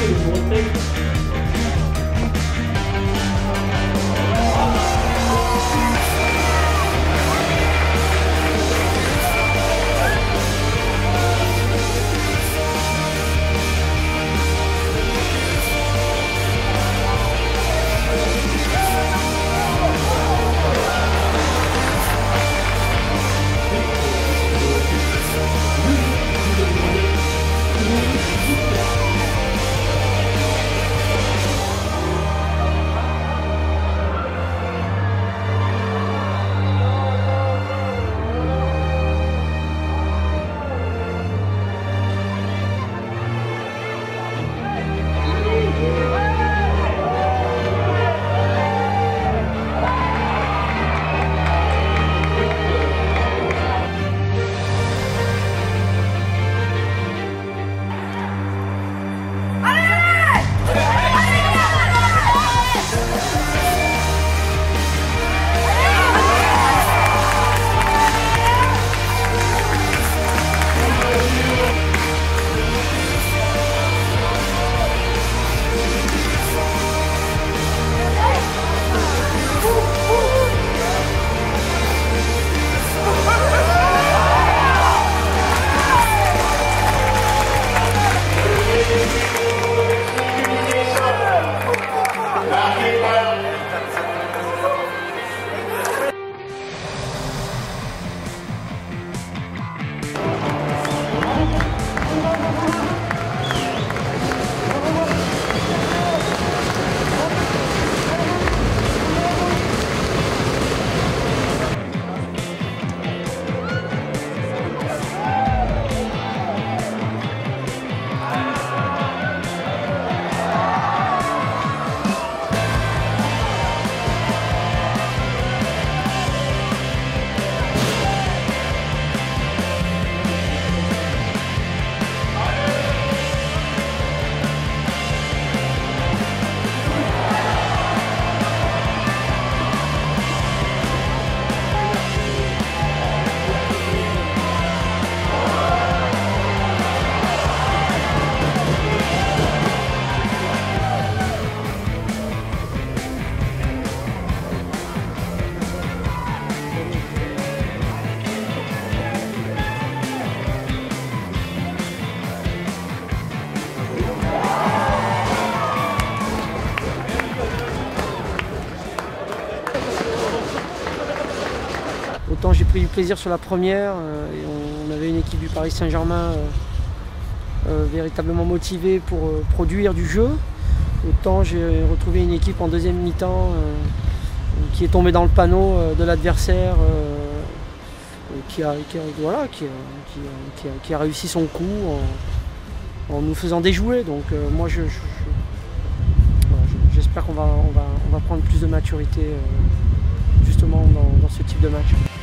Autant j'ai pris du plaisir sur la première, et on avait une équipe du Paris Saint-Germain véritablement motivée pour produire du jeu. Autant j'ai retrouvé une équipe en deuxième mi-temps qui est tombée dans le panneau de l'adversaire, qui a réussi son coup en nous faisant déjouer. Donc moi j'espère qu'on va prendre plus de maturité justement dans ce type de match.